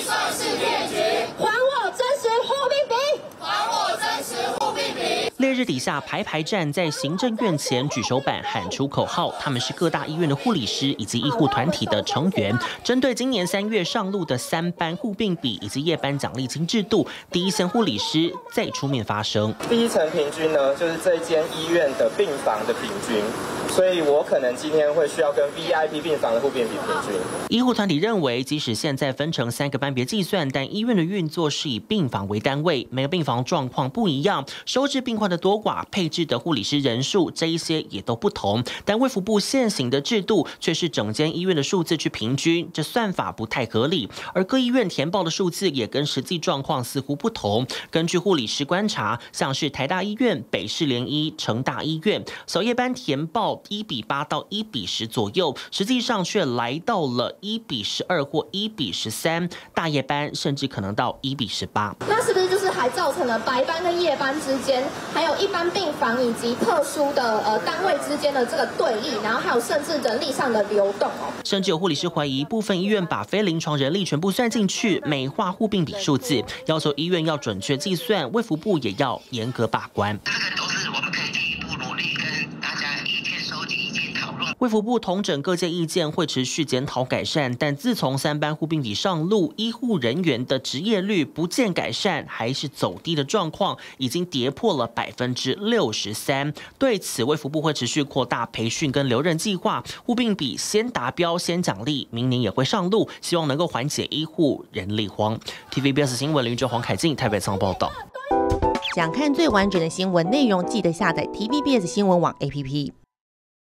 算是骗局。 还我真实护病比！ 还我真实护病比！ 烈日底下排站在行政院前举手板喊出口号，他们是各大医院的护理师以及医护团体的成员，针对今年3月上路的3班护病比以及夜班奖励金制度，第一线护理师再出面发声。 第一层平均呢，就是这间医院的病房的平均，所以我可能今天会需要跟 VIP 病房的护病比平均。 医护团体认为，即使现在分成3个班别计算，但医院的运作是以病房为单位，每个病房状况不一样，收治病患的多寡、配置的护理师人数，这一些也都不同。但卫福部现行的制度却是整间医院的数字去平均，这算法不太合理。而各医院填报的数字也跟实际状况似乎不同。根据护理师观察，像是台大医院、北市联医、成大医院，小夜班填报1:8到1:10左右，实际上却来到了1:12或1:13，大夜班甚至可能到1:18。 那是不是就是还造成了白班跟夜班之间，还有一般病房以及特殊的单位之间的这个对立，然后还有甚至人力上的流动哦？ 甚至有护理师怀疑，部分医院把非临床人力全部算进去，美化护病比数字，要求医院要准确计算，卫福部也要严格把关。 这个都是我们可以进一步努力跟大家意见收集、意见讨论。 卫福部统整各界意见，会持续检讨改善，但自从3班护病比上路，医护人员的执业率不见改善，还是走低的状况，已经跌破了63%。对此，卫福部会持续扩大培训跟留任计划，护病比先达标先奖励，明年也会上路，希望能够缓解医护人力荒。TVBS 新闻林哲黄凯进台北仓报道。 想看最完整的新闻内容，记得下载 TVBS 新闻网 APP。